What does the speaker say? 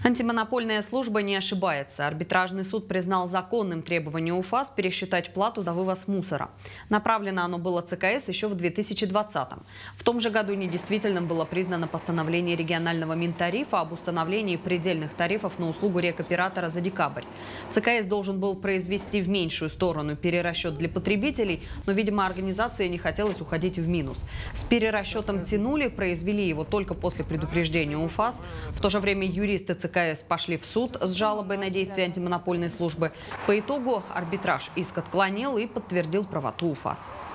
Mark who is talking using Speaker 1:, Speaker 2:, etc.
Speaker 1: Антимонопольная служба не ошибается. Арбитражный суд признал законным требование УФАС пересчитать плату за вывоз мусора. Направлено оно было ЦКС еще в 2020-м. В том же году недействительным было признано постановление регионального Минтарифа об установлении предельных тарифов на услугу рекоператора за декабрь. ЦКС должен был произвести в меньшую сторону перерасчет для потребителей, но, видимо, организации не хотелось уходить в минус. С перерасчетом тянули, произвели его только после предупреждения УФАС. В то же время юристы ЦКС пошли в суд с жалобой на действия антимонопольной службы. По итогу арбитраж иск отклонил и подтвердил правоту УФАС.